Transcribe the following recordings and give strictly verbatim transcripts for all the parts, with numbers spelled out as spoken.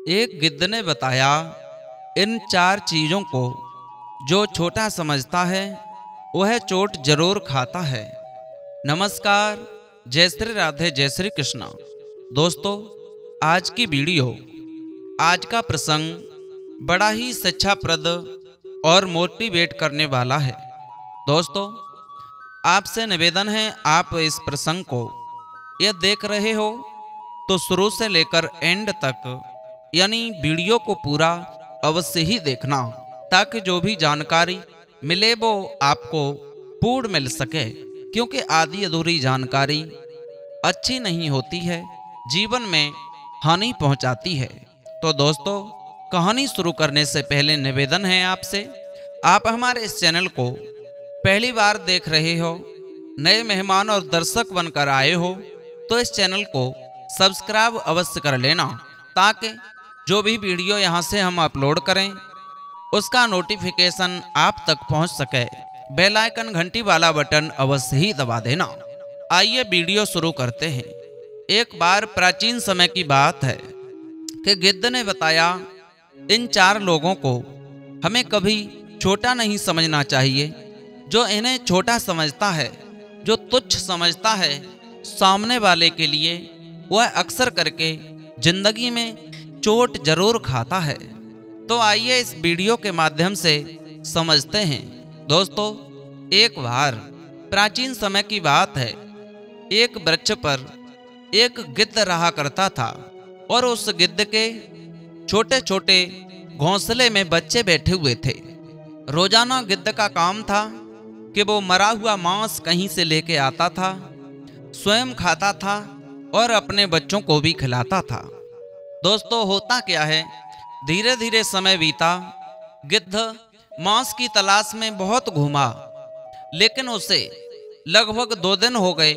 एक गिद्ध ने बताया, इन चार चीजों को जो छोटा समझता है वह चोट जरूर खाता है। नमस्कार, जय श्री राधे, जय श्री कृष्णा। दोस्तों, आज की वीडियो, आज का प्रसंग बड़ा ही शिक्षाप्रद और मोटिवेट करने वाला है। दोस्तों, आपसे निवेदन है, आप इस प्रसंग को यह देख रहे हो तो शुरू से लेकर एंड तक यानी वीडियो को पूरा अवश्य ही देखना, ताकि जो भी जानकारी मिले वो आपको पूर्ण मिल सके। क्योंकि आधी अधूरी जानकारी अच्छी नहीं होती है, जीवन में हानि पहुंचाती है। तो दोस्तों, कहानी शुरू करने से पहले निवेदन है आपसे, आप हमारे इस चैनल को पहली बार देख रहे हो, नए मेहमान और दर्शक बनकर आए हो, तो इस चैनल को सब्सक्राइब अवश्य कर लेना, ताकि जो भी वीडियो यहाँ से हम अपलोड करें उसका नोटिफिकेशन आप तक पहुँच सके। बेल आइकन घंटी वाला बटन अवश्य ही दबा देना। आइए वीडियो शुरू करते हैं। एक बार प्राचीन समय की बात है कि गिद्ध ने बताया, इन चार लोगों को हमें कभी छोटा नहीं समझना चाहिए। जो इन्हें छोटा समझता है, जो तुच्छ समझता है सामने वाले के लिए, वह अक्सर करके जिंदगी में चोट जरूर खाता है। तो आइए इस वीडियो के माध्यम से समझते हैं। दोस्तों, एक बार प्राचीन समय की बात है, एक वृक्ष पर एक गिद्ध रहा करता था और उस गिद्ध के छोटे छोटे घोंसले में बच्चे बैठे हुए थे। रोजाना गिद्ध का काम था कि वो मरा हुआ मांस कहीं से लेके आता था, स्वयं खाता था और अपने बच्चों को भी खिलाता था। दोस्तों, होता क्या है, धीरे धीरे समय बीता। गिद्ध मांस की तलाश में बहुत घूमा, लेकिन उसे लगभग दो दिन हो गए।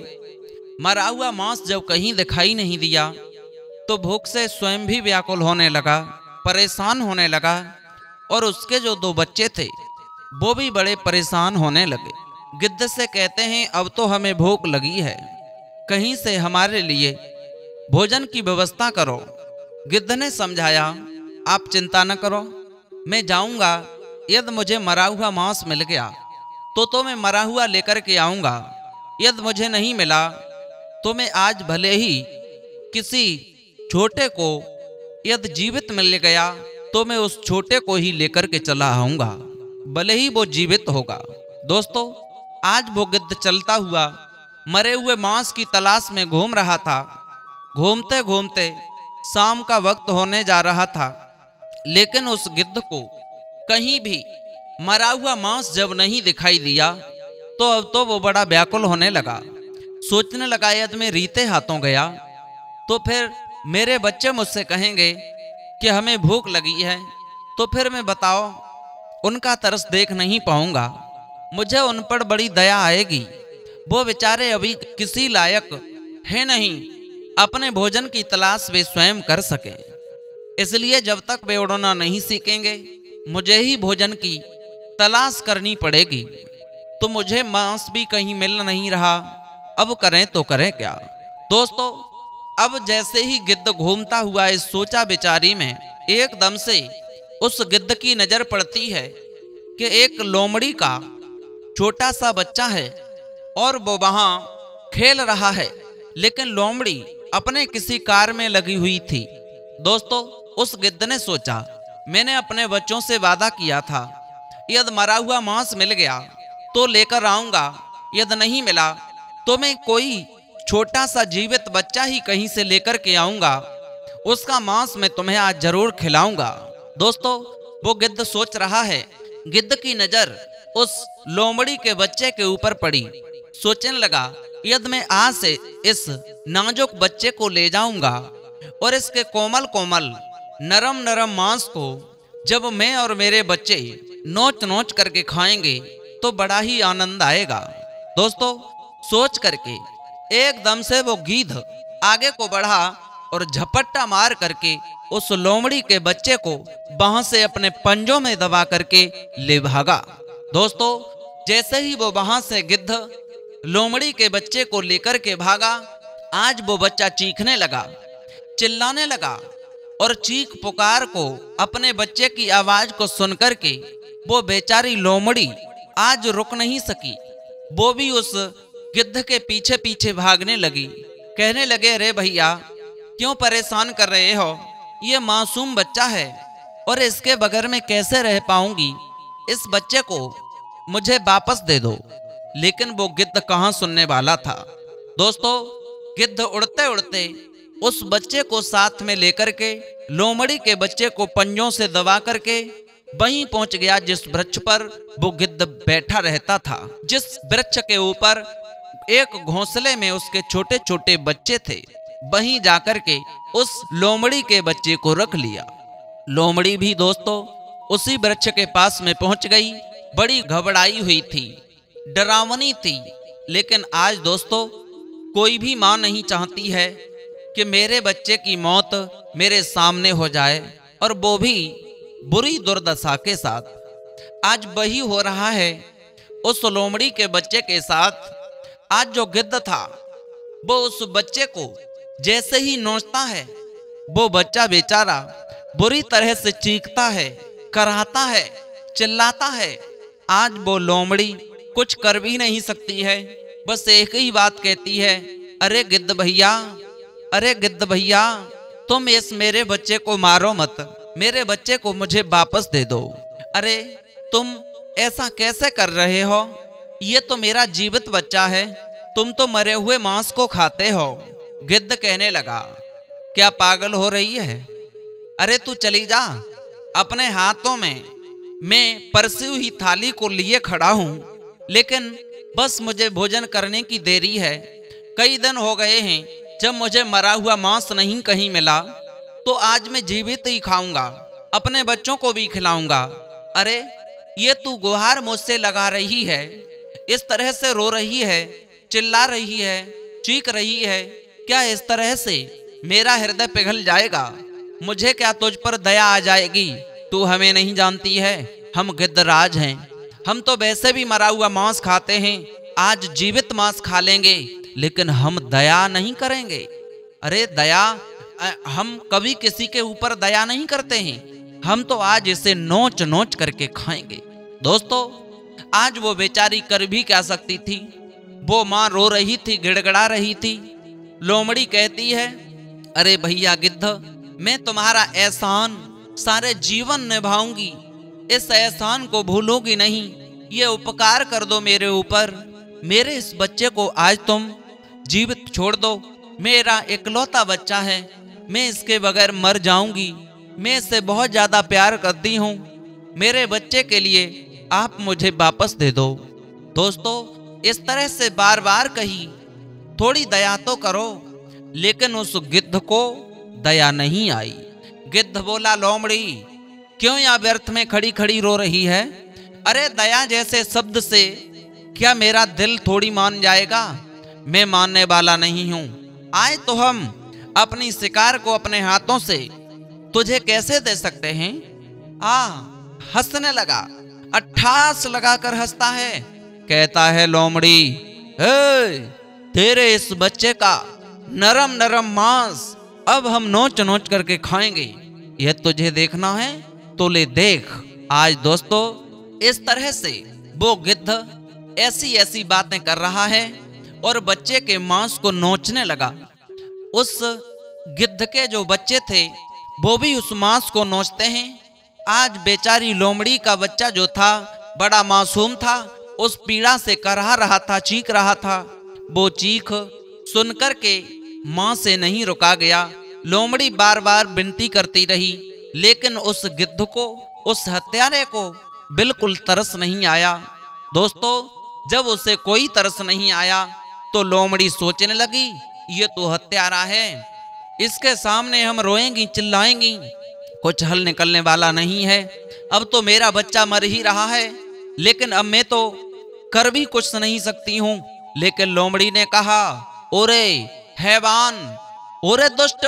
मरा हुआ मांस जब कहीं दिखाई नहीं दिया तो भूख से स्वयं भी व्याकुल होने लगा, परेशान होने लगा, और उसके जो दो बच्चे थे वो भी बड़े परेशान होने लगे। गिद्ध से कहते हैं, अब तो हमें भूख लगी है, कहीं से हमारे लिए भोजन की व्यवस्था करो। गिद्ध ने समझाया, आप चिंता न करो, मैं जाऊंगा, यदि मुझे मरा हुआ मांस मिल गया तो तो मैं मरा हुआ लेकर के आऊंगा, यदि मुझे नहीं मिला तो मैं आज भले ही किसी छोटे को यदि जीवित मिल गया तो मैं उस छोटे को ही लेकर के चला आऊंगा, भले ही वो जीवित होगा। दोस्तों, आज वो गिद्ध चलता हुआ मरे हुए मांस की तलाश में घूम रहा था। घूमते घूमते शाम का वक्त होने जा रहा था, लेकिन उस गिद्ध को कहीं भी मरा हुआ मांस जब नहीं दिखाई दिया तो अब तो वो बड़ा व्याकुल होने लगा। सोचने लगा, यदि मैं रीते हाथों गया तो फिर मेरे बच्चे मुझसे कहेंगे कि हमें भूख लगी है, तो फिर मैं बताओ उनका तरस देख नहीं पाऊंगा, मुझे उन पर बड़ी दया आएगी। वो बेचारे अभी किसी लायक है नहीं, अपने भोजन की तलाश वे स्वयं कर सकें। इसलिए जब तक वे उड़ना नहीं सीखेंगे मुझे ही भोजन की तलाश करनी पड़ेगी। तो मुझे मांस भी कहीं मिल नहीं रहा, अब करें तो करें क्या। दोस्तों, अब जैसे ही गिद्ध घूमता हुआ इस सोचा विचारी में, एकदम से उस गिद्ध की नजर पड़ती है कि एक लोमड़ी का छोटा सा बच्चा है और वो वहां खेल रहा है, लेकिन लोमड़ी अपने किसी कार्य में लगी हुई थी। दोस्तों, उस गिद्ध ने सोचा, मैंने अपने बच्चों से वादा किया था, यदि मरा हुआ मांस मिल गया तो लेकर आऊंगा, यदि नहीं मिला तो मैं कोई छोटा सा जीवित बच्चा ही कहीं से लेकर के आऊंगा, उसका मांस मैं तुम्हें आज जरूर खिलाऊंगा। दोस्तों, वो गिद्ध सोच रहा है। गिद्ध की नजर उस लोमड़ी के बच्चे के ऊपर पड़ी। सोचने लगा, यदि मैं आज से इस नाजुक बच्चे को ले जाऊंगा और इसके कोमल कोमल नरम नरम मांस को जब मैं और मेरे बच्चे नोच नोच करके खाएंगे तो बड़ा ही आनंद आएगा। दोस्तों, सोच करके एकदम से वो गिद्ध आगे को बढ़ा और झपट्टा मार करके उस लोमड़ी के बच्चे को वहां से अपने पंजों में दबा करके ले भागा। दोस्तों, जैसे ही वो वहां से गिद्ध लोमड़ी के बच्चे को लेकर के भागा, आज वो बच्चा चीखने लगा, चिल्लाने लगा, और चीख पुकार को अपने बच्चे की आवाज को सुनकर के वो बेचारी लोमड़ी आज रुक नहीं सकी। वो भी उस गिद्ध के पीछे पीछे भागने लगी। कहने लगे, अरे भैया क्यों परेशान कर रहे हो, ये मासूम बच्चा है और इसके बगैर में कैसे रह पाऊंगी, इस बच्चे को मुझे वापस दे दो। लेकिन वो गिद्ध कहाँ सुनने वाला था। दोस्तों, गिद्ध उड़ते उड़ते उस बच्चे को साथ में लेकर के लोमड़ी के बच्चे को पंजों से दबा करके वहीं पहुंच गया जिस वृक्ष पर वो गिद्ध बैठा रहता था। जिस वृक्ष के ऊपर एक घोंसले में उसके छोटे छोटे बच्चे थे, वहीं जाकर के उस लोमड़ी के बच्चे को रख लिया। लोमड़ी भी दोस्तों उसी वृक्ष के पास में पहुंच गई। बड़ी घबराई हुई थी, डरावनी थी। लेकिन आज दोस्तों कोई भी माँ नहीं चाहती है कि मेरे बच्चे की मौत मेरे सामने हो जाए, और वो भी बुरी दुर्दशा के साथ। आज वही हो रहा है उस लोमड़ी के बच्चे के साथ। आज जो गिद्ध था वो उस बच्चे को जैसे ही नोचता है, वो बच्चा बेचारा बुरी तरह से चीखता है, कराहता है, चिल्लाता है। आज वो लोमड़ी कुछ कर भी नहीं सकती है, बस एक ही बात कहती है, अरे गिद्ध भैया, अरे गिद्ध भैया, तुम इस मेरे बच्चे को मारो मत, मेरे बच्चे को मुझे वापस दे दो। अरे तुम ऐसा कैसे कर रहे हो, ये तो मेरा जीवित बच्चा है, तुम तो मरे हुए मांस को खाते हो। गिद्ध कहने लगा, क्या पागल हो रही है, अरे तू चली जा। अपने हाथों में मैं परसी हुई थाली को लिए खड़ा हूं, लेकिन बस मुझे भोजन करने की देरी है। कई दिन हो गए हैं जब मुझे मरा हुआ मांस नहीं कहीं मिला, तो आज मैं जीवित ही खाऊंगा, अपने बच्चों को भी खिलाऊंगा। अरे ये तू गुहार मुझसे लगा रही है, इस तरह से रो रही है, चिल्ला रही है, चीख रही है, क्या इस तरह से मेरा हृदय पिघल जाएगा? मुझे क्या तुझ पर दया आ जाएगी? तू हमें नहीं जानती है, हम गिद्धराज हैं, हम तो वैसे भी मरा हुआ मांस खाते हैं, आज जीवित मांस खा लेंगे, लेकिन हम दया नहीं करेंगे। अरे दया, हम कभी किसी के ऊपर दया नहीं करते हैं, हम तो आज इसे नोच नोच करके खाएंगे। दोस्तों, आज वो बेचारी कर भी क्या सकती थी। वो माँ रो रही थी, गिड़गड़ा रही थी। लोमड़ी कहती है, अरे भैया गिद्ध, मैं तुम्हारा एहसान सारे जीवन निभाऊंगी, इस एहसान को भूलूंगी नहीं, ये उपकार कर दो मेरे ऊपर, मेरे इस बच्चे को आज तुम जीवित छोड़ दो, मेरा इकलौता बच्चा है, मैं इसके बगैर मर जाऊंगी, मैं इससे बहुत ज़्यादा प्यार करती हूँ, मेरे बच्चे के लिए आप मुझे वापस दे दो। दोस्तों, इस तरह से बार बार कही, थोड़ी दया तो करो, लेकिन उस गिद्ध को दया नहीं आई। गिद्ध बोला, लोमड़ी क्यों यहाँ व्यर्थ में खड़ी खड़ी रो रही है? अरे दया जैसे शब्द से क्या मेरा दिल थोड़ी मान जाएगा? मैं मानने वाला नहीं हूं। आए तो हम अपनी शिकार को अपने हाथों से तुझे कैसे दे सकते हैं? आ हंसने लगा, अट्ठास लगाकर हंसता है, कहता है, लोमड़ी, हे, तेरे इस बच्चे का नरम नरम मांस अब हम नोच नोच करके खाएंगे, यह तुझे देखना है तो ले देख। आज दोस्तों इस तरह से वो गिद्ध ऐसी ऐसी बातें कर रहा है और बच्चे के मांस को नोचने लगा। उस गिद्ध के जो बच्चे थे वो भी उस मांस को नोचते हैं। आज बेचारी लोमड़ी का बच्चा जो था बड़ा मासूम था, उस पीड़ा से कराह रहा था, चीख रहा था। वो चीख सुनकर के मां से नहीं रुका गया। लोमड़ी बार बार विनती करती रही, लेकिन उस गिद्ध को, उस हत्यारे को बिल्कुल तरस नहीं आया। दोस्तों, जब उसे कोई तरस नहीं आया तो लोमड़ी सोचने लगी, ये तो हत्यारा है, इसके सामने हम रोएंगी, चिल्लाएंगी, कुछ हल निकलने वाला नहीं है। अब तो मेरा बच्चा मर ही रहा है, लेकिन अब मैं तो कर भी कुछ नहीं सकती हूँ। लेकिन लोमड़ी ने कहा, ओरे हैवान, ओरे दुष्ट,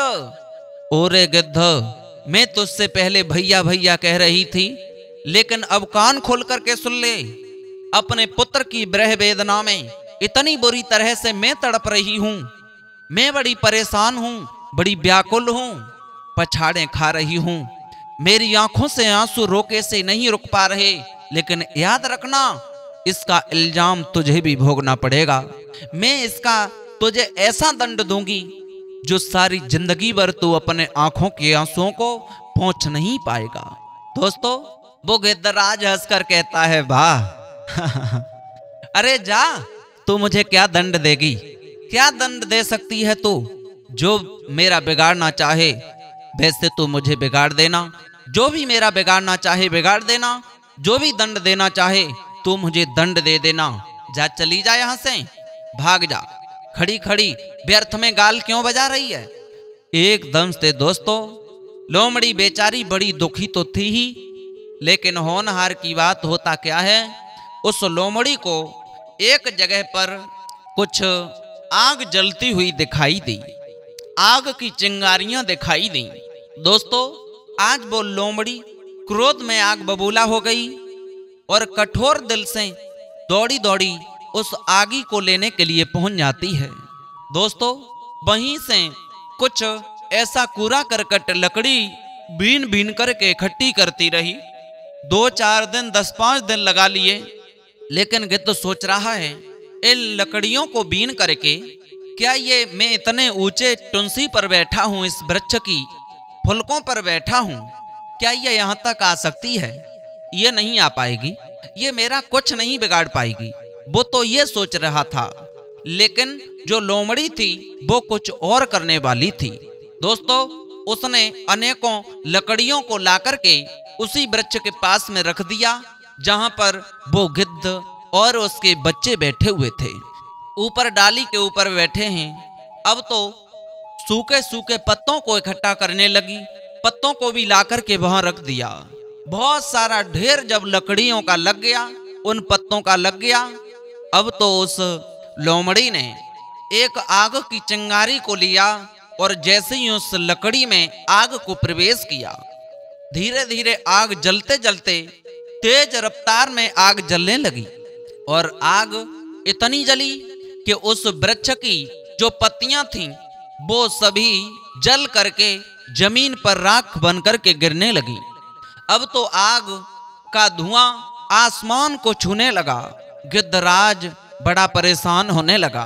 ओरे गिद्ध, मैं तुझसे पहले भैया भैया कह रही थी, लेकिन अब कान खोल करके सुन ले। अपने पुत्र की ब्रह वेदना में इतनी बुरी तरह से मैं तड़प रही हूँ, मैं बड़ी परेशान हूँ, बड़ी व्याकुल हूँ। पछाड़े खा रही हूँ। मेरी आंखों से आंसू रोके से नहीं रुक पा रहे, लेकिन याद रखना इसका इल्जाम तुझे भी भोगना पड़ेगा। मैं इसका तुझे ऐसा दंड दूंगी जो सारी जिंदगी भर तू अपने आंखों के आंसुओं को पहुंच नहीं पाएगा। दोस्तों, वो गिद्धराज हंसकर कहता है, वाह अरे जा, तू मुझे क्या दंड देगी? क्या दंड दे सकती है तू? जो मेरा बिगाड़ना चाहे वैसे तू मुझे बिगाड़ देना, जो भी मेरा बिगाड़ना चाहे बिगाड़ देना, जो भी दंड देना चाहे तू मुझे दंड दे देना। जा, चली जा यहां से, भाग जा। खड़ी खड़ी व्यर्थ में गाल क्यों बजा रही है? एकदम से दोस्तों लोमड़ी बेचारी बड़ी दुखी तो थी ही, लेकिन होनहार की बात होता क्या है, उस लोमड़ी को एक जगह पर कुछ आग जलती हुई दिखाई दी। आग की चिंगारियां दिखाई दी। दोस्तों, आज वो लोमड़ी क्रोध में आग बबूला हो गई और कठोर दिल से दौड़ी दौड़ी उस आगी को लेने के लिए पहुंच जाती है। दोस्तों, वहीं से कुछ ऐसा कूड़ा करकट लकड़ी बीन बीन करके इकट्ठी करती रही। दो चार दिन दस पांच दिन लगा लिए, लेकिन गिद्ध सोच रहा है, इन लकड़ियों को बीन करके क्या ये मैं इतने ऊंचे टुंसी पर बैठा हूं, इस वृक्ष की फुलकों पर बैठा हूं, क्या ये यहां तक आ सकती है? ये नहीं आ पाएगी, ये मेरा कुछ नहीं बिगाड़ पाएगी। वो तो ये सोच रहा था, लेकिन जो लोमड़ी थी वो कुछ और करने वाली थी। दोस्तों, उसने अनेकों लकड़ियों को लाकर के उसी वृक्ष के पास में रख दिया जहां पर वो गिद्ध और उसके बच्चे बैठे हुए थे। ऊपर डाली के ऊपर बैठे हैं। अब तो सूखे सूखे पत्तों को इकट्ठा करने लगी, पत्तों को भी लाकर के वहां रख दिया। बहुत सारा ढेर जब लकड़ियों का लग गया, उन पत्तों का लग गया, अब तो उस लोमड़ी ने एक आग की चिंगारी को लिया और जैसे ही उस लकड़ी में आग को प्रवेश किया, धीरे धीरे आग जलते जलते तेज रफ्तार में आग जलने लगी और आग इतनी जली कि उस वृक्ष की जो पत्तियां थीं वो सभी जल करके जमीन पर राख बन करके गिरने लगी। अब तो आग का धुआं आसमान को छूने लगा। गिद्धराज बड़ा परेशान होने लगा,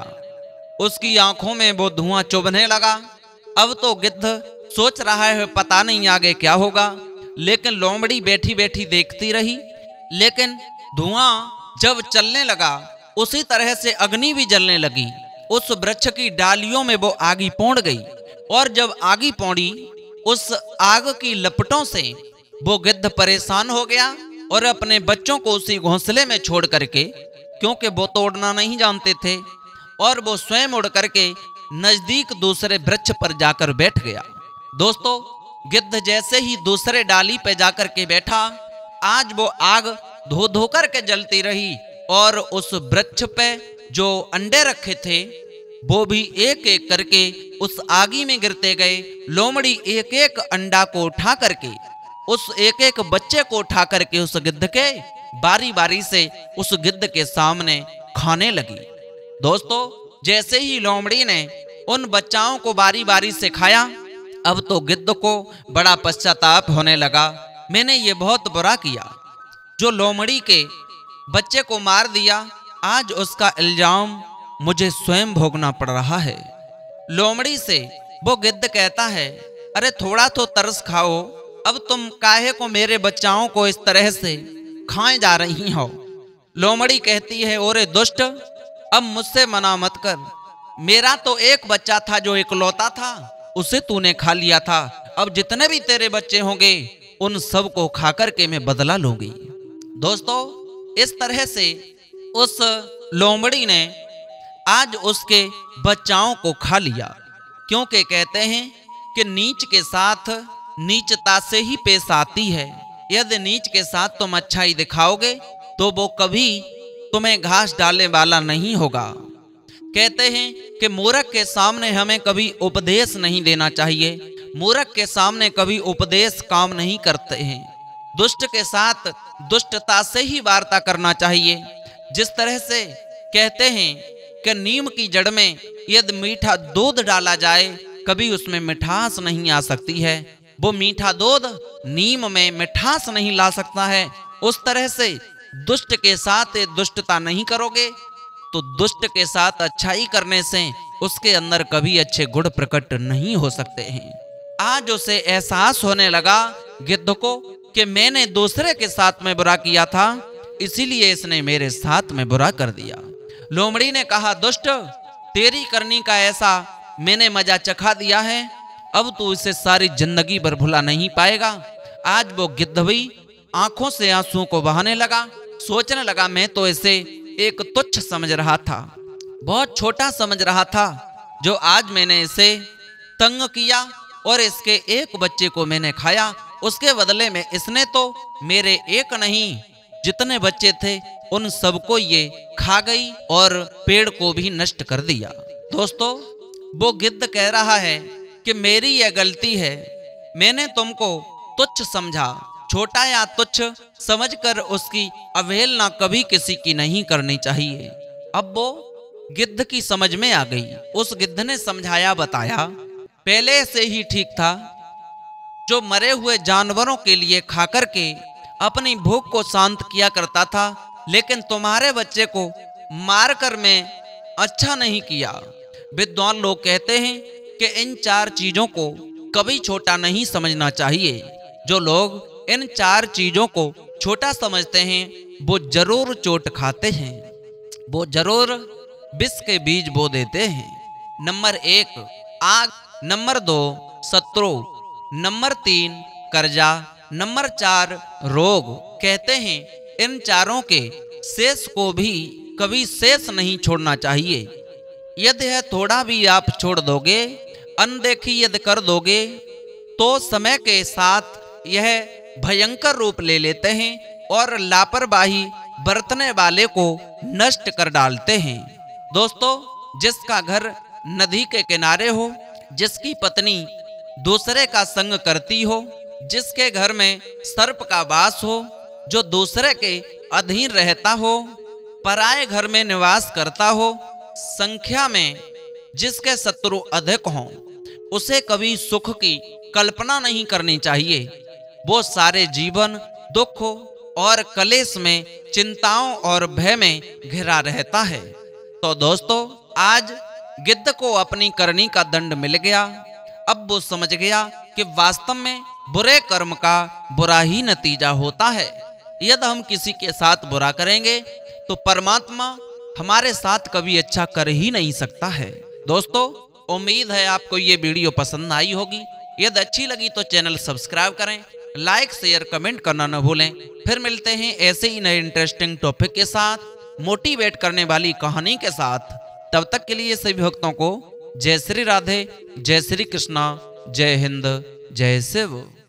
उसकी आंखों में वो धुआं चुभने लगा। अब तो गिद्ध सोच रहा है पता नहीं आगे क्या होगा, लेकिन लोमड़ी बैठी बैठी देखती रही। लेकिन धुआं जब चलने लगा, उसी तरह से अग्नि भी जलने लगी। उस वृक्ष की डालियों में वो आगी पौंड गई और जब आगी पौड़ी, उस आग की लपटों से वो गिद्ध परेशान हो गया और अपने बच्चों को उसी घोंसले में छोड़ करके, क्योंकि वो तो उड़ना नहीं जानते थे, और वो स्वयं उड़ करके नजदीक दूसरे वृक्ष पर जाकर बैठ गया। दोस्तों, गिद्ध जैसे ही दूसरे डाली पे जाकर के बैठा, आज वो आग धो धो करके जलती रही और उस वृक्ष पे जो अंडे रखे थे वो भी एक एक करके उस आगी में गिरते गए। लोमड़ी एक एक अंडा को उठा करके, उस एक एक बच्चे को उठा करके उस गिद्ध के बारी बारी से उस गिद्ध के सामने खाने लगी। दोस्तों, जैसे ही लोमड़ी ने उन बच्चाओं को बारी बारी से खाया, अब तो गिद्ध को बड़ा पश्चाताप होने लगा, मैंने ये बहुत बुरा किया, जो लोमड़ी के बच्चे को मार दिया, आज उसका इल्जाम मुझे स्वयं भोगना पड़ रहा है। लोमड़ी से वो गिद्ध कहता है, अरे थोड़ा तो तरस खाओ, अब तुम काहे को मेरे बच्चाओं को इस तरह से खाए जा रही हो। लोमड़ी कहती है, ओरे दुष्ट, अब मुझसे मना मत कर, मेरा तो एक बच्चा था जो इकलौता था, उसे तूने खा लिया था, अब जितने भी तेरे बच्चे होंगे उन सब को खाकर के मैं बदला लूंगी। दोस्तों, इस तरह से उस लोमड़ी ने आज उसके बच्चाओं को खा लिया, क्योंकि कहते हैं कि नीच के साथ नीचता से ही पेश आती है। यदि नीच के साथ तुम अच्छाई दिखाओगे तो वो कभी तुम्हें घास डालने वाला नहीं होगा। कहते हैं कि मूर्ख के सामने हमें कभी उपदेश नहीं देना चाहिए, मूर्ख के सामने कभी उपदेश काम नहीं करते हैं। दुष्ट के साथ दुष्टता से ही वार्ता करना चाहिए। जिस तरह से कहते हैं कि नीम की जड़ में यदि मीठा दूध डाला जाए कभी उसमें मिठास नहीं आ सकती है, वो मीठा दूध नीम में मिठास नहीं ला सकता है, उस तरह से दुष्ट के साथ दुष्टता नहीं करोगे तो दुष्ट के साथ अच्छाई करने से उसके अंदर कभी अच्छे गुण प्रकट नहीं हो सकते हैं। आज उसे एहसास होने लगा गिद्ध को कि मैंने दूसरे के साथ में बुरा किया था, इसीलिए इसने मेरे साथ में बुरा कर दिया। लोमड़ी ने कहा, दुष्ट, तेरी करनी का ऐसा मैंने मजा चखा दिया है, अब तू इसे सारी जिंदगी भर भुला नहीं पाएगा। आज वो गिद्ध भी आंखों से आंसुओं को बहाने लगा, सोचने लगा मैं तो इसे एक तुच्छ समझ रहा था, बहुत छोटा समझ रहा था, जो आज मैंने इसे तंग किया और इसके एक बच्चे को मैंने खाया, उसके बदले में इसने तो मेरे एक नहीं जितने बच्चे थे उन सबको ये खा गई और पेड़ को भी नष्ट कर दिया। दोस्तों, वो गिद्ध कह रहा है कि मेरी यह गलती है, मैंने तुमको तुच्छ समझा, छोटा या तुच्छ समझकर उसकी अवहेलना कभी किसी की नहीं करनी चाहिए। अब वो गिद्ध की समझ में आ गई। उस गिद्ध ने समझाया बताया, पहले से ही ठीक था, जो मरे हुए जानवरों के लिए खाकर के अपनी भूख को शांत किया करता था, लेकिन तुम्हारे बच्चे को मारकर मैं अच्छा नहीं किया। विद्वान लोग कहते हैं कि इन चार चीजों को कभी छोटा नहीं समझना चाहिए। जो लोग इन चार चीजों को छोटा समझते हैं वो जरूर चोट खाते हैं, वो जरूर विष के बीज बो देते हैं। नंबर एक आग, नंबर दो शत्रु, नंबर तीन कर्जा, नंबर चार रोग। कहते हैं इन चारों के शेष को भी कभी शेष नहीं छोड़ना चाहिए। यदि है थोड़ा भी आप छोड़ दोगे, अनदेखी यदि कर दोगे, तो समय के साथ यह भयंकर रूप ले लेते हैं और लापरवाही बरतने वाले को नष्ट कर डालते हैं। दोस्तों, जिसका घर नदी के किनारे हो, जिसकी पत्नी दूसरे का संग करती हो, जिसके घर में सर्प का वास हो, जो दूसरे के अधीन रहता हो, पराये घर में निवास करता हो, संख्या में जिसके शत्रु अधिक हों, उसे कभी सुख की कल्पना नहीं करनी चाहिए। वो सारे जीवन दुख और कलेश में, चिंताओं और भय में घिरा रहता है। तो दोस्तों, आज गिद्ध को अपनी करनी का दंड मिल गया। अब वो समझ गया कि वास्तव में बुरे कर्म का बुरा ही नतीजा होता है। यदि हम किसी के साथ बुरा करेंगे तो परमात्मा हमारे साथ कभी अच्छा कर ही नहीं सकता है। दोस्तों, उम्मीद है आपको ये वीडियो पसंद आई होगी। यदि अच्छी लगी तो चैनल सब्सक्राइब करें, लाइक शेयर कमेंट करना न भूलें। फिर मिलते हैं ऐसे ही नए इंटरेस्टिंग टॉपिक के साथ, मोटिवेट करने वाली कहानी के साथ। तब तक के लिए सभी भक्तों को जय श्री राधे, जय श्री कृष्णा, जय हिंद, जय शिव।